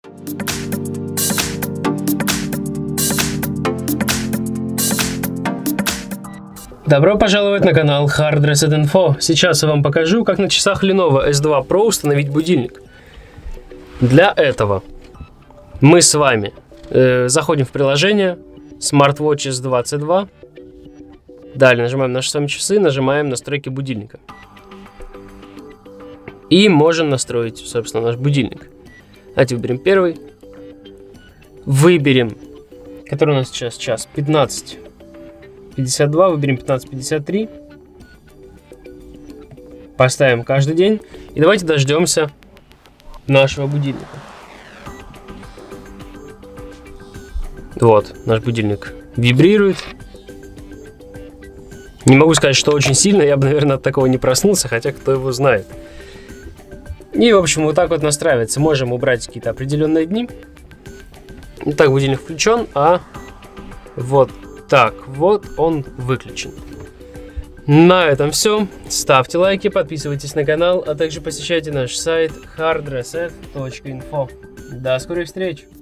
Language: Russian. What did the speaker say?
Добро пожаловать на канал Hard Reset Info. Сейчас я вам покажу, как на часах Lenovo S2 Pro установить будильник. Для этого мы с вами заходим в приложение SmartWatches 22. Далее нажимаем наши с вами часы, нажимаем настройки будильника. И можем настроить, собственно, наш будильник. Давайте выберем первый. Выберем, который у нас сейчас час 15:52, выберем 15:53. Поставим каждый день. И давайте дождемся нашего будильника. Вот, наш будильник вибрирует. Не могу сказать, что очень сильно. Я бы, наверное, от такого не проснулся, хотя кто его знает. И, в общем, вот так вот настраивается. Можем убрать какие-то определенные дни. Итак, будильник включен, а вот так вот он выключен. На этом все. Ставьте лайки, подписывайтесь на канал, а также посещайте наш сайт hardreset.info. До скорых встреч!